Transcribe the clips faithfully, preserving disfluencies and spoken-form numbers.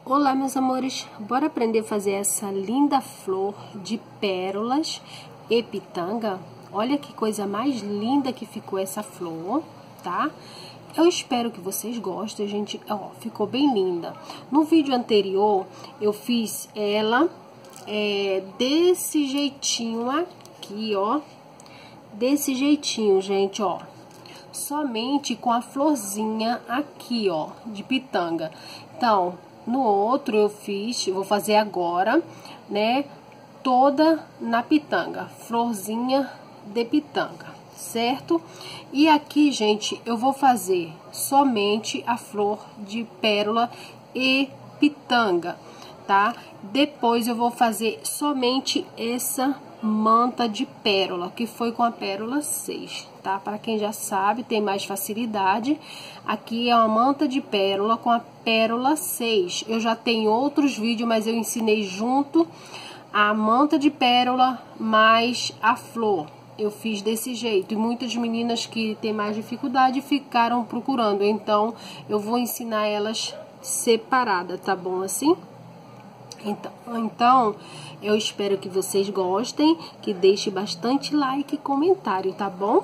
Olá, meus amores, bora aprender a fazer essa linda flor de pérolas e pitanga? Olha que coisa mais linda que ficou essa flor, tá? Eu espero que vocês gostem, gente. Ó, ficou bem linda. No vídeo anterior, eu fiz ela é, desse jeitinho aqui, ó. Desse jeitinho, gente, ó. Somente com a florzinha aqui, ó, de pitanga. Então, no outro eu fiz, eu vou fazer agora, né, toda na pitanga, florzinha de pitanga, certo? E aqui, gente, eu vou fazer somente a flor de pérola e pitanga, tá? Depois eu vou fazer somente essa manta de pérola, que foi com a pérola seis, tá? Para quem já sabe, tem mais facilidade. Aqui é uma manta de pérola com a pérola seis. Eu já tenho outros vídeos, mas eu ensinei junto a manta de pérola mais a flor. Eu fiz desse jeito e muitas meninas que têm mais dificuldade ficaram procurando. Então, eu vou ensinar elas separada, tá bom assim? Então, então, eu espero que vocês gostem, que deixem bastante like e comentário, tá bom?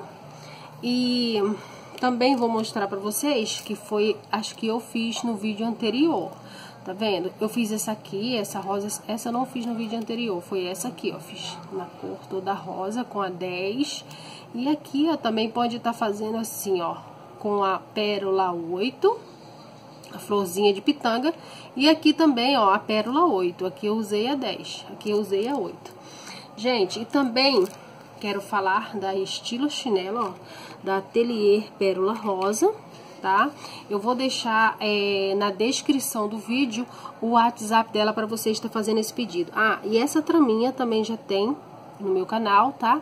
E também vou mostrar pra vocês que foi, acho que eu fiz no vídeo anterior, tá vendo? Eu fiz essa aqui, essa rosa, essa eu não fiz no vídeo anterior, foi essa aqui, ó, fiz na cor toda rosa com a dez. E aqui, ó, também pode estar fazendo assim, ó, com a pérola oito. A florzinha de pitanga. E aqui também, ó, a pérola oito. Aqui eu usei a dez. Aqui eu usei a oito. Gente, e também quero falar da estilo chinelo, ó, da Atelier Pérola Rosa, tá? Eu vou deixar é, na descrição do vídeo o WhatsApp dela para você estar fazendo esse pedido. Ah, e essa traminha também já tem no meu canal, tá?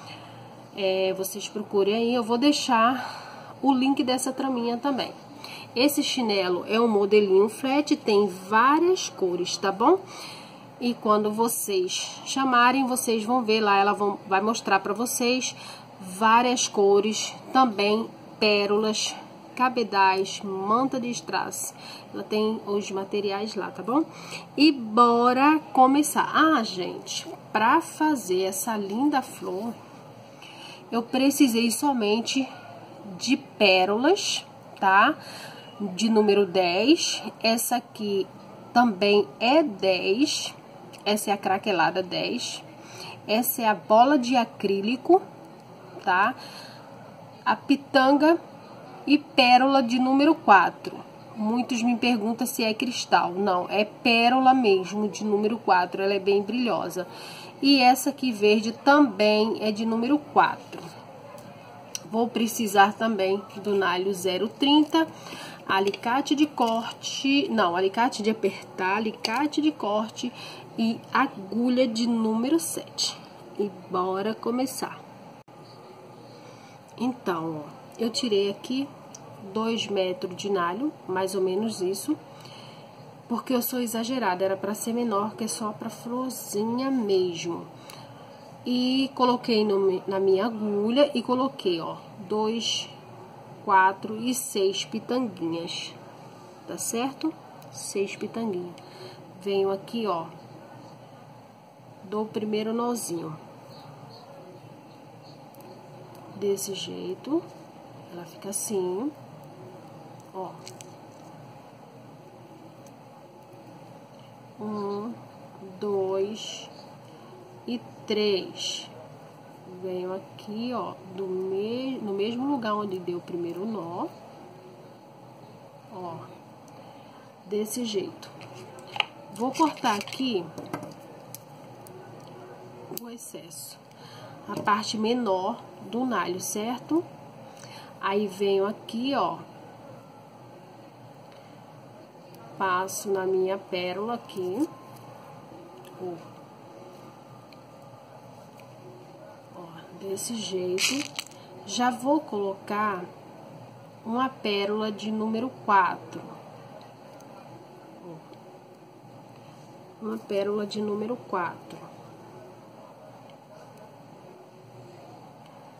É, vocês procurem aí. Eu vou deixar o link dessa traminha também. Esse chinelo é um modelinho flat, tem várias cores, tá bom? E quando vocês chamarem, vocês vão ver lá, ela vão, vai mostrar pra vocês várias cores, também pérolas, cabedais, manta de strass. Ela tem os materiais lá, tá bom? E bora começar. Ah, gente, pra fazer essa linda flor, eu precisei somente de pérolas, tá? De número dez, essa aqui também é dez, essa é a craquelada dez, essa é a bola de acrílico, tá? A pitanga e pérola de número quatro. Muitos me perguntam se é cristal, não, é pérola mesmo de número quatro, ela é bem brilhosa. E essa aqui verde também é de número quatro. Vou precisar também do nalho zero trinta, alicate de corte, não, alicate de apertar, alicate de corte e agulha de número sete. E bora começar. Então, ó, eu tirei aqui dois metros de nalho, mais ou menos isso, porque eu sou exagerada, era para ser menor, que é só para florzinha mesmo. E coloquei no, na minha agulha e coloquei, ó, dois, quatro e seis pitanguinhas, tá certo? Seis pitanguinhas. Venho aqui, ó, dou o primeiro nozinho. Desse jeito, ela fica assim, ó. Um, dois e três. Venho aqui, ó, do me... no mesmo lugar onde deu o primeiro nó, ó, desse jeito. Vou cortar aqui o excesso, a parte menor do nalho, certo? Aí venho aqui, ó, passo na minha pérola aqui, ó. Desse jeito, já vou colocar uma pérola de número quatro. Uma pérola de número quatro.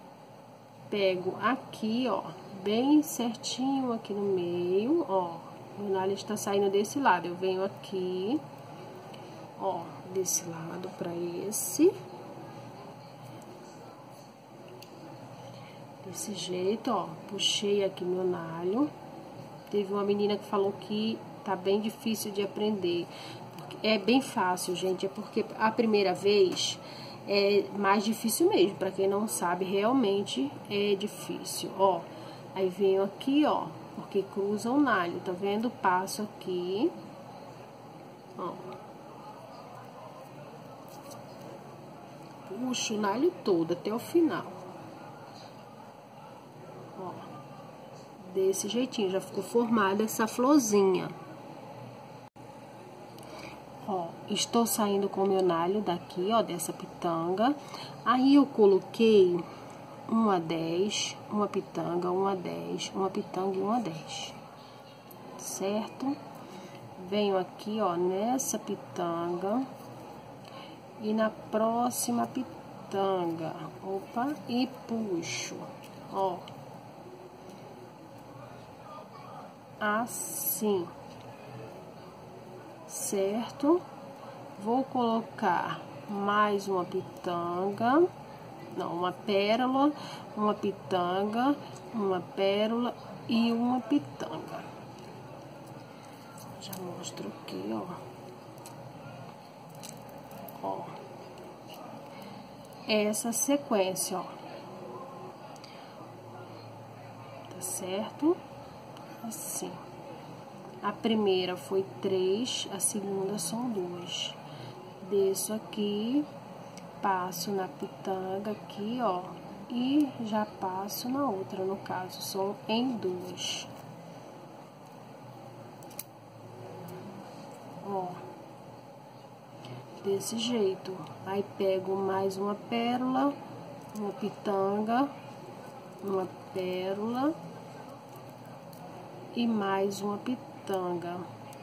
Pego aqui, ó, bem certinho aqui no meio, ó. O nalho está saindo desse lado. Eu venho aqui, ó, desse lado para esse. Desse jeito, ó. Puxei aqui meu nalho. Teve uma menina que falou que tá bem difícil de aprender. É bem fácil, gente. É porque a primeira vez é mais difícil mesmo. Pra quem não sabe, realmente é difícil. Ó, aí venho aqui, ó. Porque cruza o nalho, tá vendo? Passo aqui. Ó. Puxo o nalho todo até o final. Ó. Desse jeitinho, já ficou formada essa florzinha. Ó, estou saindo com o meu nalho daqui, ó, dessa pitanga. Aí eu coloquei uma dez, uma pitanga, uma dez, uma pitanga e uma dez. Certo? Venho aqui, ó, nessa pitanga e na próxima pitanga. Opa, e puxo, ó. Assim. Certo? Vou colocar mais uma pitanga, não, uma pérola, uma pitanga, uma pérola e uma pitanga. Já mostro aqui, ó. Ó. Essa sequência, ó. Tá certo? Assim. A primeira foi três, a segunda são duas. Desço aqui, passo na pitanga aqui, ó, e já passo na outra, no caso, são em duas. Ó, desse jeito. Aí pego mais uma pérola, uma pitanga, uma pérola e mais uma pitanga. Tanga.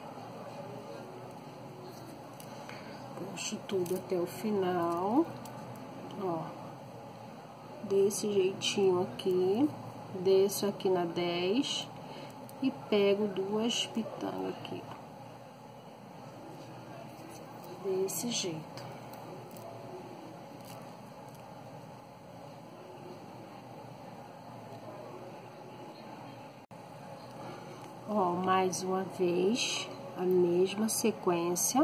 Puxo tudo até o final, ó, desse jeitinho aqui, desço aqui na dez e pego duas pitangas aqui, desse jeito. Ó, mais uma vez, a mesma sequência.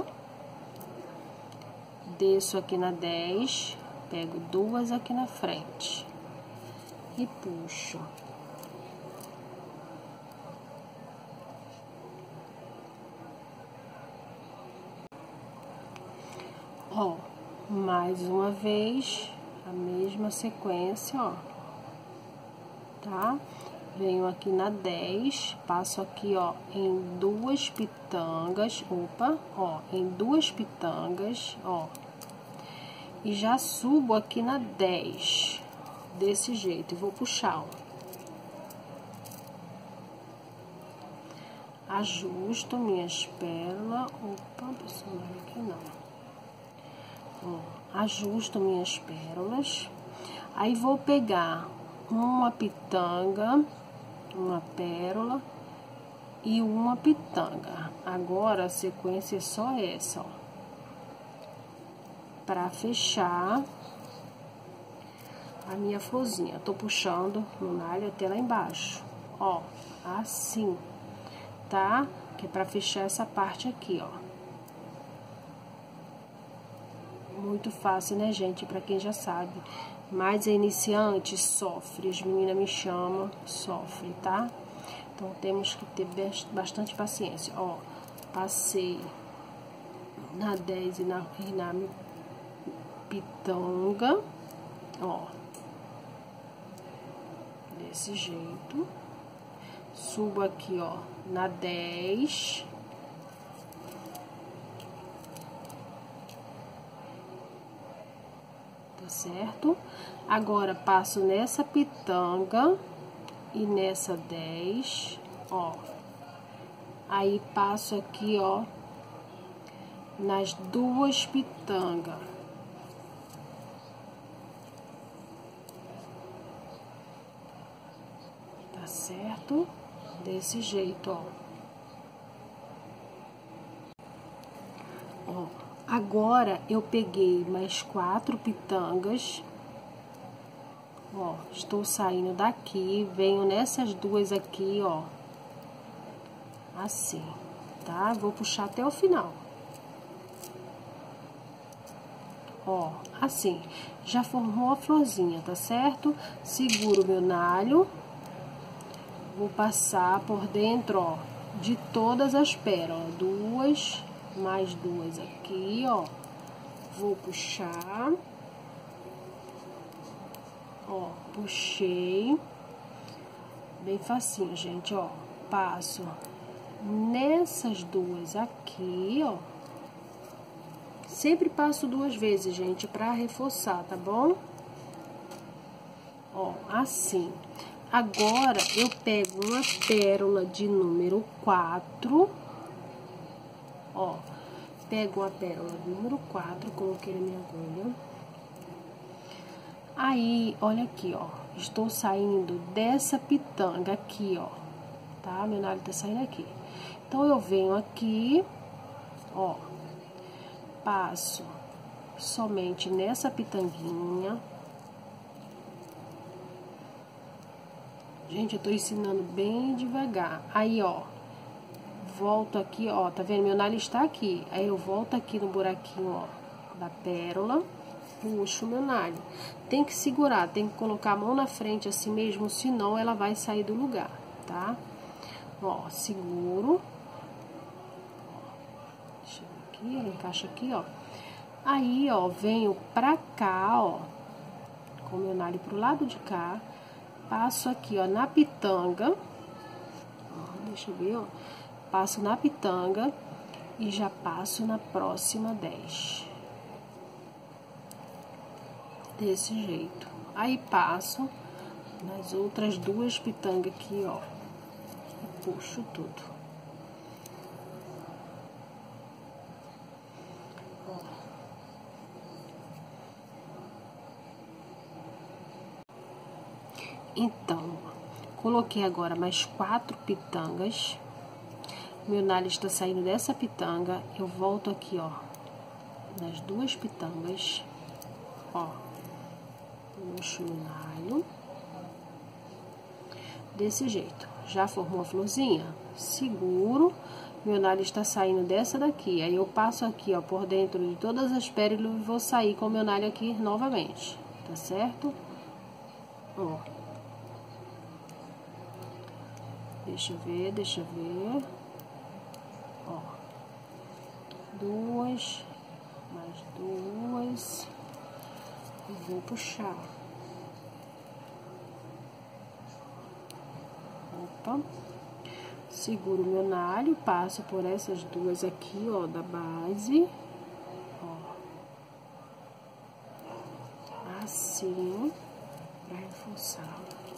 Desço aqui na dez, pego duas aqui na frente e puxo. Ó, mais uma vez, a mesma sequência, ó, tá? Venho aqui na dez, passo aqui, ó, em duas pitangas, opa, ó, em duas pitangas, ó, e já subo aqui na dez, desse jeito, e vou puxar, ó. Ajusto minhas pérolas, opa, pessoal, aqui não. Ó, ajusto minhas pérolas, aí vou pegar uma pitanga, uma pérola e uma pitanga. Agora a sequência é só essa, ó, para fechar a minha florzinha. Tô puxando no nalho até lá embaixo, ó, assim, tá? Que é para fechar essa parte aqui, ó. Muito fácil, né, gente? Para quem já sabe. Mas a iniciante sofre, as meninas me chamam, sofre, tá? Então, temos que ter bastante paciência. Ó, passei na dez e na, e na pitanga, ó. Desse jeito. Subo aqui, ó, na dez. Tá certo? Agora, passo nessa pitanga e nessa dez, ó. Aí, passo aqui, ó, nas duas pitangas. Tá certo? Desse jeito, ó. Ó, agora eu peguei mais quatro pitangas. Ó, estou saindo daqui, venho nessas duas aqui, ó. Assim, tá? Vou puxar até o final. Ó, assim, já formou a florzinha, tá certo? Seguro meu nalho. Vou passar por dentro, ó, de todas as pérolas. Duas, mais duas aqui, ó. Vou puxar. Ó, puxei. Bem facinho, gente, ó. Passo nessas duas aqui, ó. Sempre passo duas vezes, gente, pra reforçar, tá bom? Ó, assim. Agora, eu pego uma pérola de número quatro. Ó, pego uma pérola de número quatro, coloquei na minha agulha. Aí, olha aqui, ó. Estou saindo dessa pitanga aqui, ó. Tá? Meu nalho tá saindo aqui. Então, eu venho aqui, ó. Passo somente nessa pitanguinha. Gente, eu tô ensinando bem devagar. Aí, ó. Volto aqui, ó. Tá vendo? Meu nalho está aqui. Aí, eu volto aqui no buraquinho, ó, da pérola. Puxo o meu nalho. Tem que segurar, tem que colocar a mão na frente assim mesmo, senão ela vai sair do lugar, tá? Ó, seguro. Deixa eu ver aqui, ela encaixa aqui, ó. Aí, ó, venho pra cá, ó, com o meu nalho pro lado de cá. Passo aqui, ó, na pitanga. Ó, deixa eu ver, ó. Passo na pitanga e já passo na próxima dez. Desse jeito. Aí, passo nas outras duas pitangas aqui, ó. E puxo tudo. Ó. Então, coloquei agora mais quatro pitangas. Meu nalho está saindo dessa pitanga. Eu volto aqui, ó, nas duas pitangas. Ó. Puxo o nalho. Desse jeito. Já formou a florzinha? Seguro. Meu nalho está saindo dessa daqui. Aí, eu passo aqui, ó, por dentro de todas as pérolas e vou sair com o meu nalho aqui novamente. Tá certo? Ó. Deixa eu ver, deixa eu ver. Ó. Duas. Mais duas. E vou puxar. Opa. Seguro o meu nalho, passo por essas duas aqui, ó, da base. Ó. Assim, pra reforçar.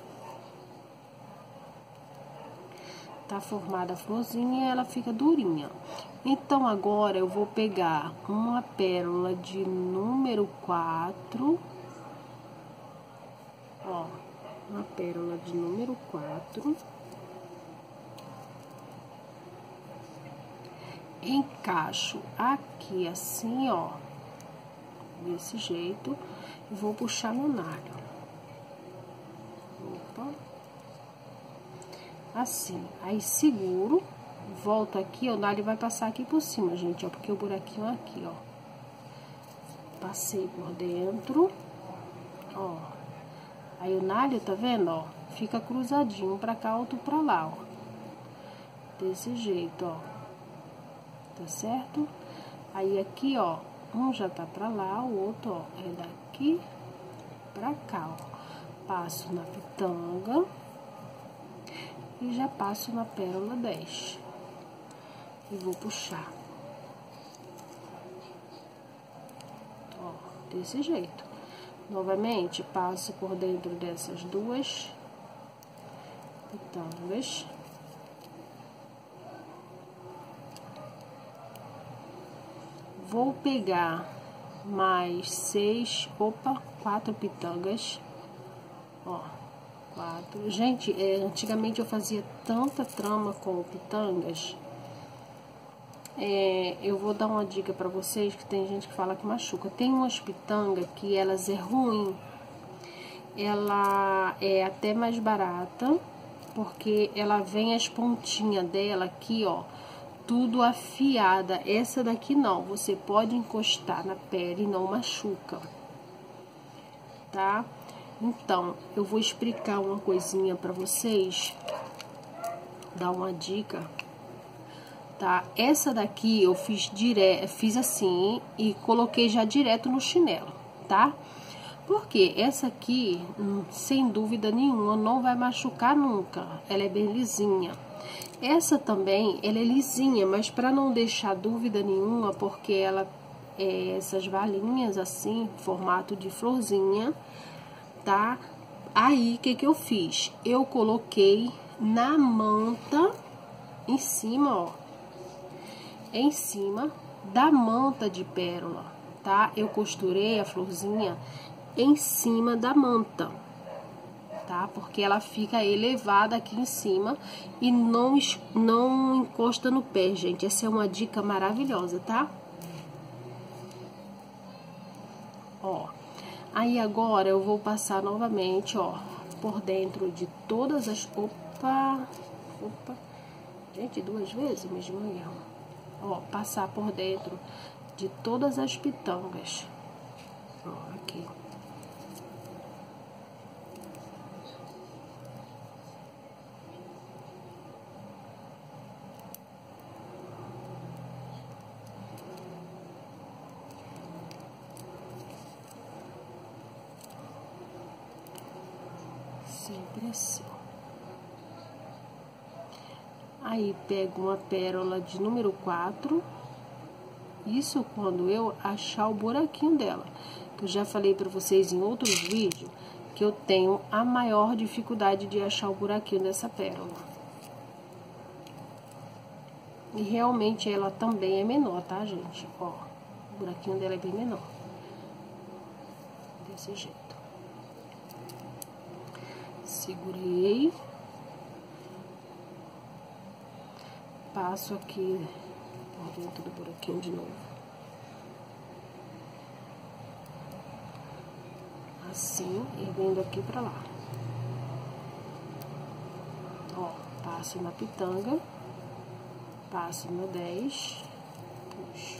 Tá formada a florzinha e ela fica durinha. Então, agora eu vou pegar uma pérola de número quatro. Ó, uma pérola de número quatro. Encaixo aqui assim, ó. Desse jeito. E vou puxar meu nalho. Opa. Assim, aí seguro, volto aqui, ó, o nalho vai passar aqui por cima, gente, ó, porque o buraquinho é aqui, ó. Passei por dentro, ó. Aí o nalho, tá vendo, ó, fica cruzadinho pra cá, outro pra lá, ó. Desse jeito, ó. Tá certo? Aí aqui, ó, um já tá pra lá, o outro, ó, é daqui pra cá, ó. Passo na pitanga. E já passo na pérola dez. E vou puxar. Ó, desse jeito. Novamente, passo por dentro dessas duas pitangas. Vou pegar mais seis, opa, quatro pitangas. Ó. Quatro. Gente, é, antigamente eu fazia tanta trama com pitangas é, eu vou dar uma dica pra vocês, que tem gente que fala que machuca. Tem umas pitangas que elas é ruim, ela é até mais barata, porque ela vem as pontinhas dela aqui, ó, tudo afiada. Essa daqui não, você pode encostar na pele e não machuca, tá? Então, eu vou explicar uma coisinha pra vocês, dar uma dica, tá? Essa daqui eu fiz direto, fiz assim e coloquei já direto no chinelo, tá? Porque essa aqui, sem dúvida nenhuma, não vai machucar nunca. Ela é bem lisinha. Essa também, ela é lisinha, mas para não deixar dúvida nenhuma, porque ela é essas valinhas assim, formato de florzinha, tá? Aí, o que que eu fiz? Eu coloquei na manta, em cima, ó. Em cima da manta de pérola, tá? Eu costurei a florzinha em cima da manta, tá? Porque ela fica elevada aqui em cima e não, não encosta no pé, gente. Essa é uma dica maravilhosa, tá? Ó, aí agora eu vou passar novamente, ó, por dentro de todas as... Opa, opa, gente, duas vezes mesmo erro. Ó, passar por dentro de todas as pitangas. Ó, aqui. Sempre assim. Aí, pego uma pérola de número quatro. Isso quando eu achar o buraquinho dela. Que eu já falei pra vocês em outros vídeos que eu tenho a maior dificuldade de achar o buraquinho dessa pérola. E realmente ela também é menor, tá, gente? Ó, o buraquinho dela é bem menor. Desse jeito. Segurei. Passo aqui por dentro do buraquinho de novo. Assim, e vindo aqui pra lá. Ó, passo na pitanga. Passo no dez. Puxo.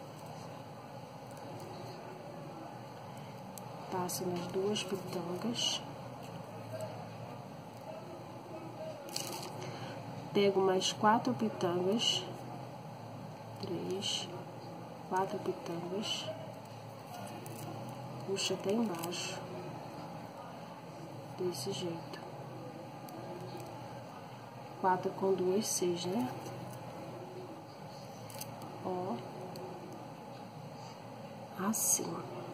Passo nas duas pitangas. Pego mais quatro pitangas, três, quatro pitangas, puxo até embaixo, desse jeito. Quatro com duas, seis, né? Ó, assim.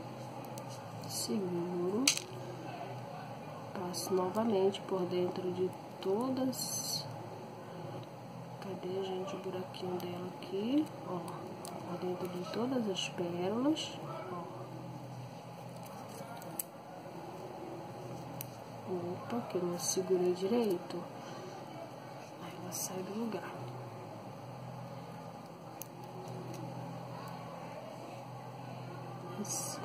Seguro, passo novamente por dentro de todas. Cadê, gente, o buraquinho dela aqui, ó, por dentro de todas as pérolas, ó. Opa, que eu não segurei direito. Aí ela sai do lugar. Assim.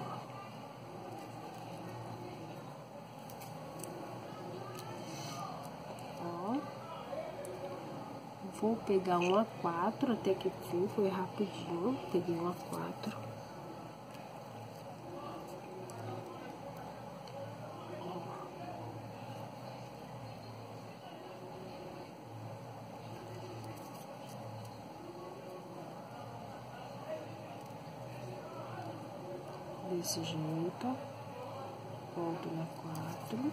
Vou pegar um A quatro, até que fim, foi rapidinho, peguei um A quatro. Desse jeito, volto na quatro.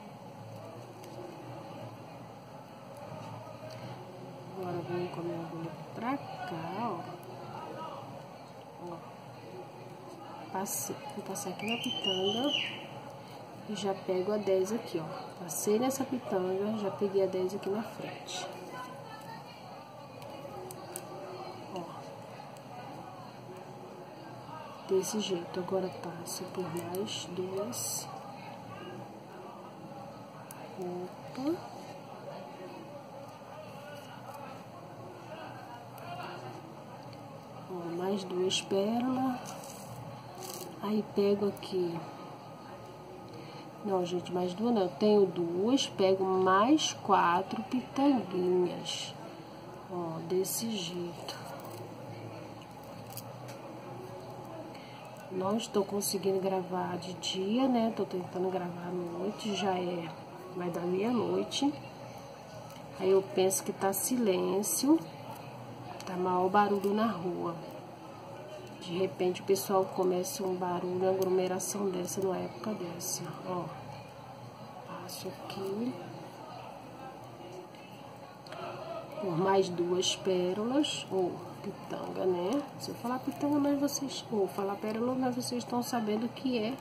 Agora venho com a minha agulha pra cá, ó. Ó. Passei, vou passar aqui na pitanga e já pego a dez aqui, ó. Passei nessa pitanga, já peguei a dez aqui na frente. Ó. Desse jeito. Agora passo por mais duas. Opa. mais duas pérolas. Aí pego aqui. Não, gente, mais duas não. Eu tenho duas, pego mais quatro pitanguinhas. Ó, desse jeito. Não estou conseguindo gravar de dia, né? Tô tentando gravar à noite, já é, vai dar meia-noite. Aí eu penso que tá silêncio, tá maior barulho na rua. De repente o pessoal começa um barulho, uma aglomeração dessa, numa época dessa, ó. Passo aqui. Por mais duas pérolas, ou pitanga, né? Se eu falar pitanga, mas vocês, ou falar pérola, mas vocês estão sabendo que é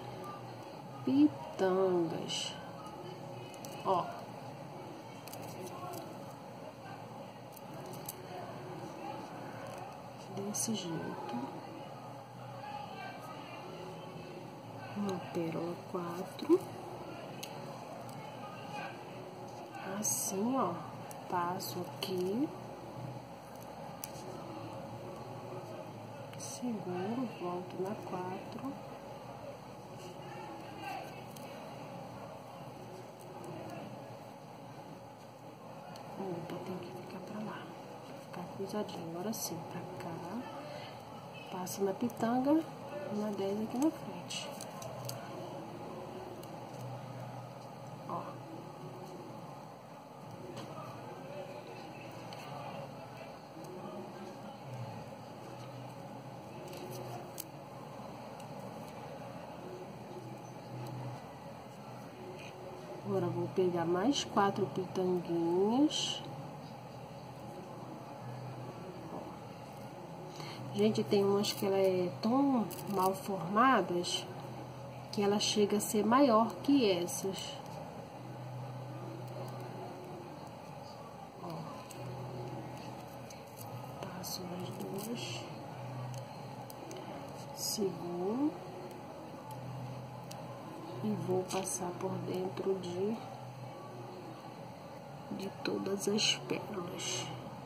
pitangas. Ó. Desse jeito. Uma pérola quatro. Assim, ó. Passo aqui. Seguro, volto na quatro. Opa, tem que ficar pra lá. Ficar cruzadinho. Agora sim, pra cá. Passa na pitanga. Uma dez aqui na frente. Ó. Agora vou pegar mais quatro pitanguinhas. Gente, tem umas que ela é tão mal formadas que ela chega a ser maior que essas. Ó. Passo as duas. Seguro. E vou passar por dentro de, de todas as pérolas.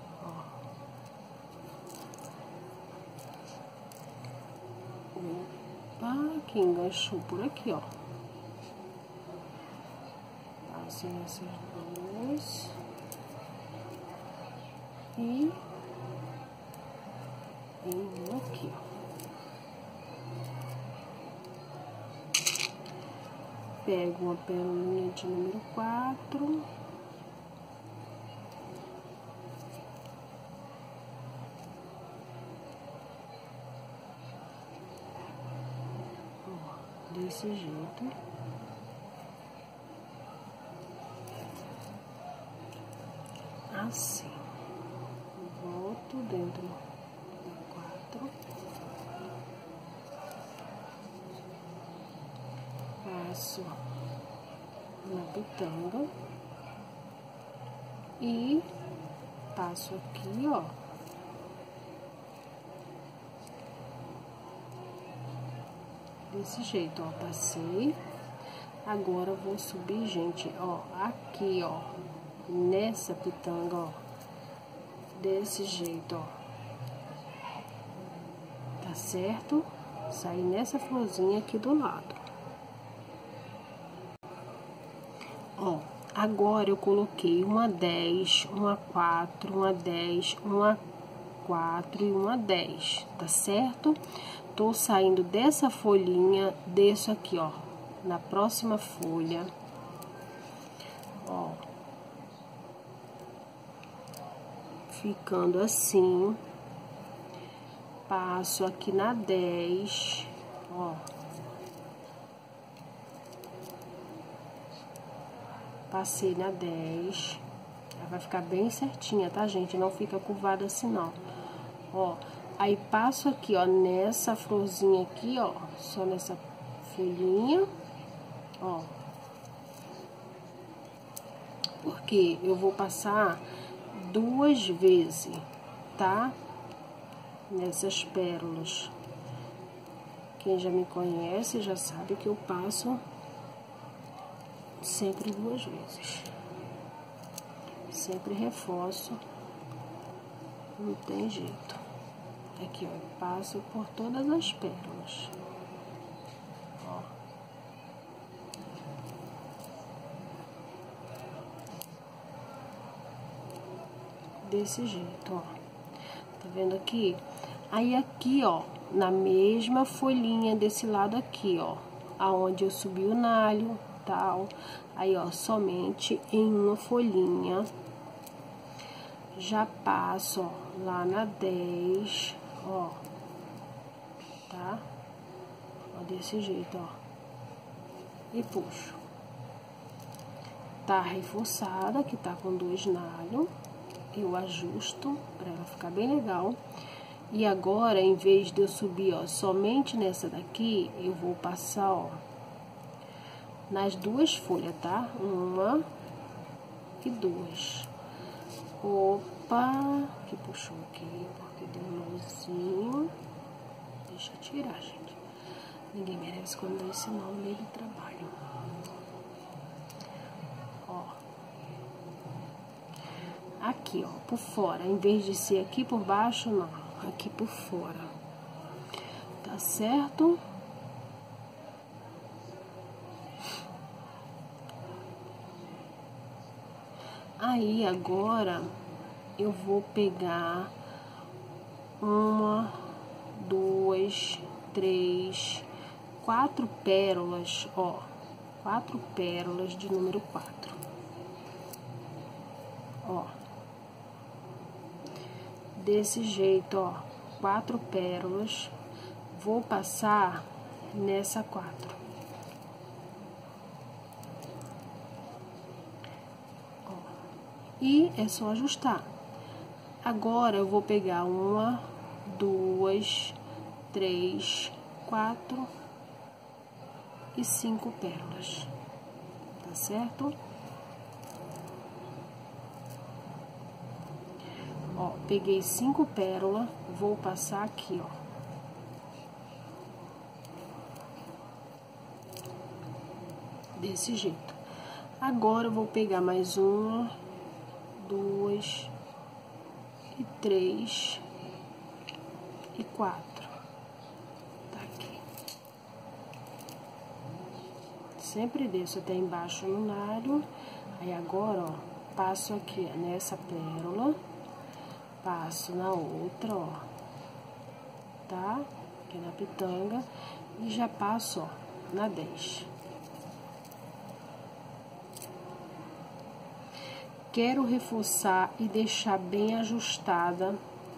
Opa, que enganchou por aqui, ó. Passo nessas duas. E um aqui, ó. Pego uma pérolinha de número quatro. Ó, desse jeito. Assim. Volto dentro do quatro. Passo na pitanga e passo aqui, ó. Desse jeito, ó, passei. Agora vou subir, gente, ó, aqui, ó, nessa pitanga, ó, desse jeito, ó. Tá certo? Sair nessa florzinha aqui do lado. Ó, agora eu coloquei uma dez, uma quatro, uma dez, uma quatro e uma dez, tá certo? Tô saindo dessa folhinha, desço aqui, ó, na próxima folha, ó, ficando assim, passo aqui na dez, ó. Passei na dez, ela vai ficar bem certinha, tá, gente? Não fica curvada assim, não. Ó, aí passo aqui, ó, nessa florzinha aqui, ó, só nessa folhinha, ó. Porque eu vou passar duas vezes, tá? Nessas pérolas. Quem já me conhece já sabe que eu passo sempre duas vezes. Sempre reforço. Não tem jeito. Aqui, ó. passo por todas as pérolas. Ó. Desse jeito, ó. Tá vendo aqui? Aí aqui, ó, na mesma folhinha desse lado aqui, ó, aonde eu subi o nalho, tal. Aí, ó, somente em uma folhinha. Já passo, ó, lá na dez, ó. Tá? Ó, desse jeito, ó. E puxo. Tá reforçada, que tá com dois nalhos. Eu ajusto pra ela ficar bem legal. E agora, em vez de eu subir, ó, somente nessa daqui, eu vou passar, ó, nas duas folhas, tá? Uma e duas. Opa, que puxou aqui, porque deu um nozinho. Deixa eu tirar, gente. Ninguém merece quando dá esse nó no meio do trabalho. Ó. Aqui, ó, por fora. Em vez de ser aqui por baixo, não. Aqui por fora. Tá certo? Aí, agora, eu vou pegar uma, duas, três, quatro pérolas, ó. Quatro pérolas de número quatro. Ó. Desse jeito, ó. Quatro pérolas. Vou passar nessa quatro. E é só ajustar. Agora, eu vou pegar uma, duas, três, quatro e cinco pérolas. Tá certo? Ó, peguei cinco pérolas, vou passar aqui, ó. Desse jeito. Agora, eu vou pegar mais uma, duas e três e quatro. Tá aqui. Sempre desço até embaixo no nalho. Aí agora, ó, passo aqui nessa pérola, passo na outra, ó, tá? Aqui na pitanga e já passo, ó, na dez. Quero reforçar e deixar bem ajustada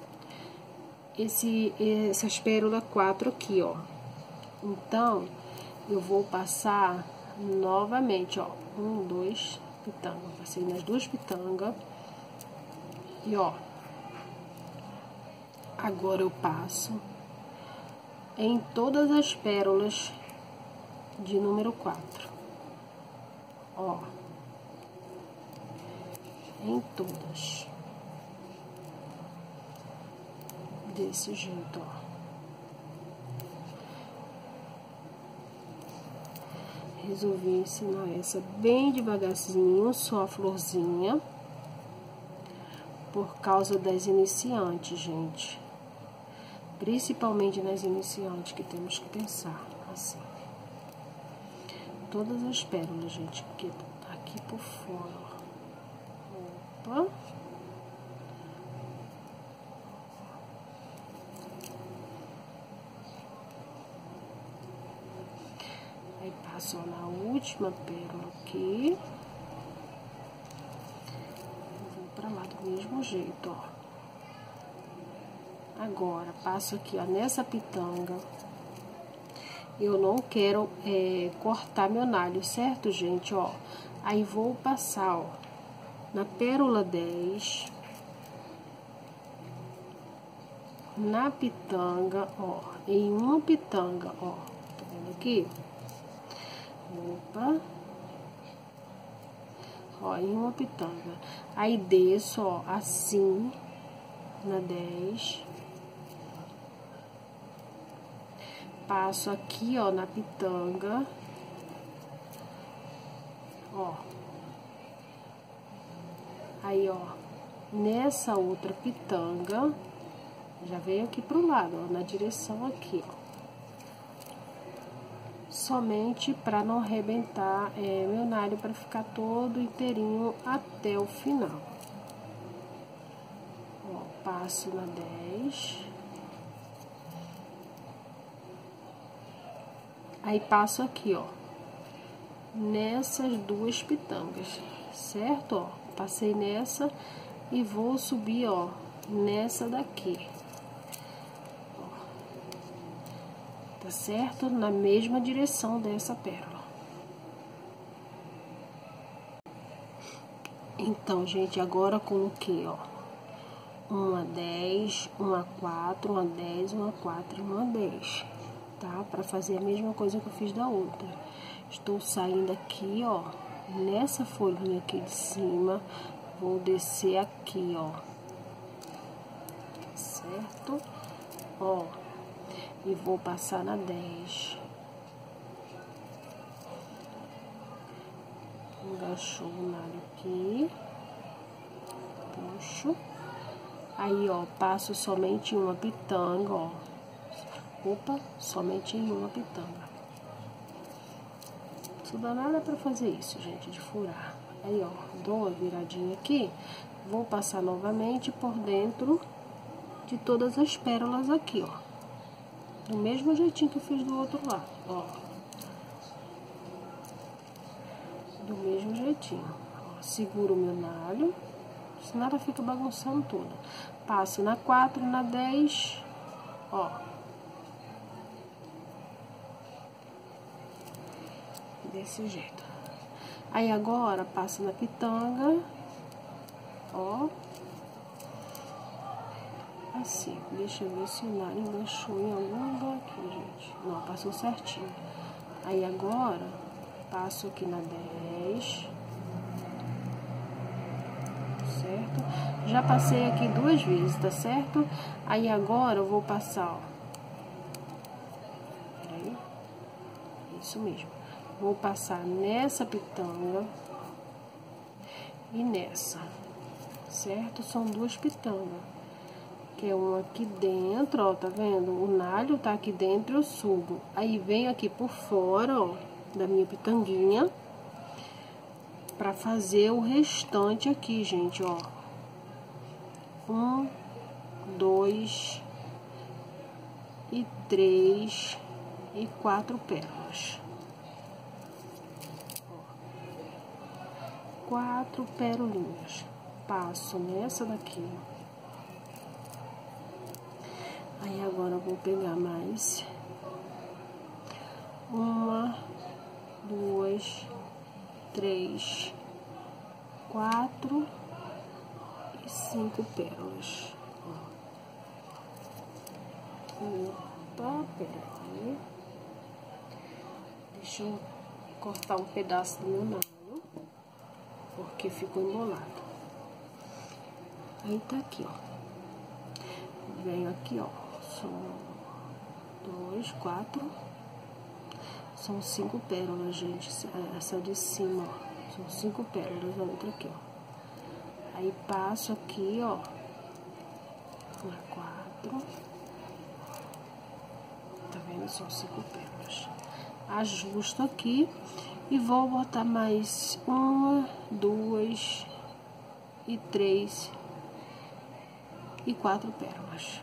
esse, essas pérolas quatro aqui, ó. Então, eu vou passar novamente, ó. Um, dois, pitanga. Passei nas duas pitangas. E, ó. Agora eu passo em todas as pérolas de número quatro. Ó. Em todas. Desse jeito, ó. Resolvi ensinar essa bem devagarzinho, só a florzinha. Por causa das iniciantes, gente. Principalmente nas iniciantes que temos que pensar assim. Todas as pérolas, gente, porque tá aqui por fora, ó. Opa. Aí passo na última pérola aqui. Vou pra lá do mesmo jeito, ó. Agora, passo aqui, ó, nessa pitanga. Eu não quero é, cortar meu nalho, certo, gente? Ó, aí vou passar, ó, na pérola dez, na pitanga, ó, em uma pitanga, ó, tá vendo aqui? Opa, ó, em uma pitanga. Aí desço, ó, assim, na dez. Passo aqui, ó, na pitanga, ó. Aí, ó, nessa outra pitanga, Já veio aqui pro lado, ó, na direção aqui, ó. Somente para não arrebentar é, meu nalho, para ficar todo inteirinho até o final. Ó, passo na dez. Aí passo aqui, ó, nessas duas pitangas, certo? Ó, passei nessa e vou subir, ó, nessa daqui. Tá certo? Na mesma direção dessa pérola. Então, gente, agora coloquei, ó, uma dez, uma quatro, uma dez, uma quatro e uma dez, tá? Pra fazer a mesma coisa que eu fiz da outra. Estou saindo aqui, ó, nessa folhinha aqui de cima, vou descer aqui, ó, certo? Ó. E vou passar na dez. Enganchou o nalho aqui. Puxo. Aí, ó, passo somente em uma pitanga, ó. Opa, somente em uma pitanga. Isso dá nada pra fazer isso, gente, de furar. Aí, ó, dou uma viradinha aqui. Vou passar novamente por dentro de todas as pérolas aqui, ó. Do mesmo jeitinho que eu fiz do outro lado, ó. Do mesmo jeitinho. Ó, seguro o meu nalho, senão ela fica bagunçando tudo. Passo na quatro, na dez, ó. Desse jeito. Aí agora, passo na pitanga, ó. Assim, deixa eu ver se o nalho enganchou em algum lugar aqui, gente. Não, passou certinho. Aí agora, passo aqui na dez. Certo? Já passei aqui duas vezes, tá certo? Aí agora eu vou passar, ó. Peraí. Isso mesmo. Vou passar nessa pitanga e nessa. Certo? São duas pitangas. Que é um aqui dentro, ó, tá vendo? O nalho tá aqui dentro, eu subo. Aí venho aqui por fora, ó, da minha pitanguinha, pra fazer o restante aqui, gente, ó. Um, dois e três e quatro pérolas. Ó, quatro pérolinhas. Passo nessa daqui. Aí agora eu vou pegar mais uma, duas, três, quatro e cinco pérolas. Opa, peraí. Deixa eu cortar um pedaço do meu nalho, porque ficou embolado. Aí tá aqui, ó. Venho aqui, ó. São dois, quatro, são cinco pérolas, gente. Essa de cima, ó, são cinco pérolas, a outra aqui, ó. Aí passo aqui, ó, uma quatro, tá vendo? São cinco pérolas. Ajusto aqui e vou botar mais uma, duas e três e quatro pérolas.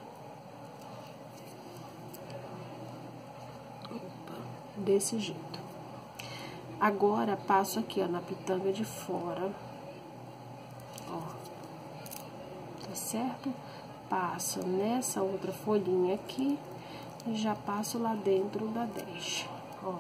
Desse jeito. Agora, passo aqui, ó, na pitanga de fora, ó, tá certo? Passo nessa outra folhinha aqui e já passo lá dentro da dez, ó.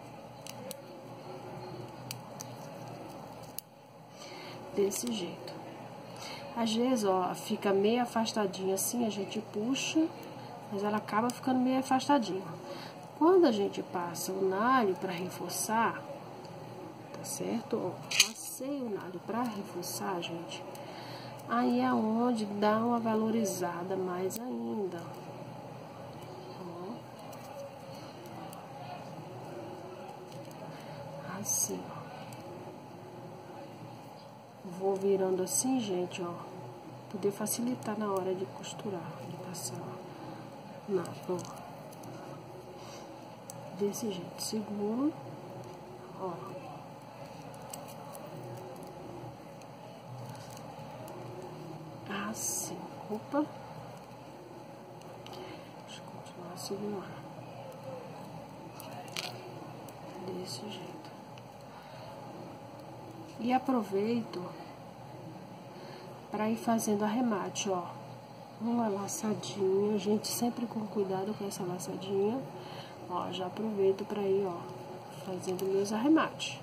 Desse jeito. Às vezes, ó, fica meio afastadinha assim, a gente puxa, mas ela acaba ficando meio afastadinha. Quando a gente passa o nalho para reforçar, tá certo? Ó, passei o nalho para reforçar, gente. Aí é onde dá uma valorizada mais ainda. Ó. Assim, ó. Vou virando assim, gente, ó. Poder facilitar na hora de costurar, de passar, ó. na flor. Desse jeito, seguro, ó. Assim, opa. Deixa eu continuar segurando. Desse jeito. E aproveito para ir fazendo arremate, ó. Uma laçadinha, gente, sempre com cuidado com essa laçadinha. Ó, já aproveito para ir, ó, fazendo meus arremates.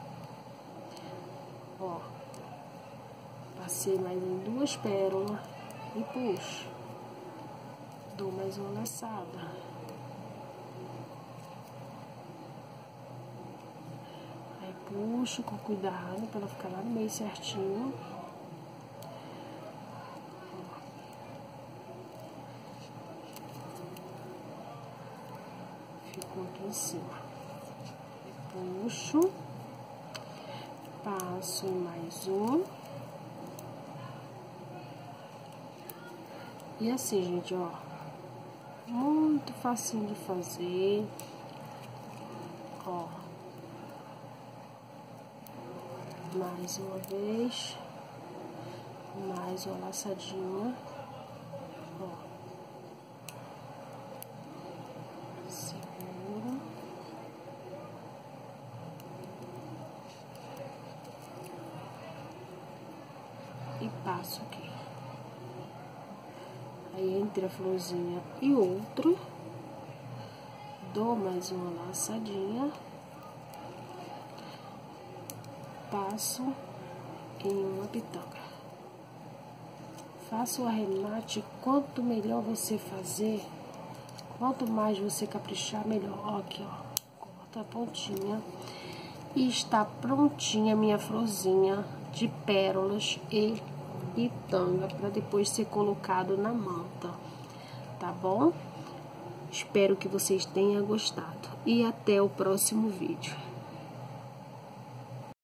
Ó, passei mais em duas pérolas e puxo. Dou mais uma laçada. Aí puxo com cuidado para ela ficar lá no meio certinho. Ficou aqui em cima. Puxo. Passo em mais um. E assim, gente, ó. Muito facinho de fazer. Ó. Mais uma vez. Mais uma laçadinha. Ó. E passo aqui. Aí, entre a florzinha e outro, dou mais uma laçadinha, passo em uma pitanga. Faça o arremate, quanto melhor você fazer, quanto mais você caprichar, melhor. Ó, aqui, ó, corta a pontinha. E está prontinha a minha florzinha de pérolas e pitanga para depois ser colocado na manta, tá bom? Espero que vocês tenham gostado e até o próximo vídeo.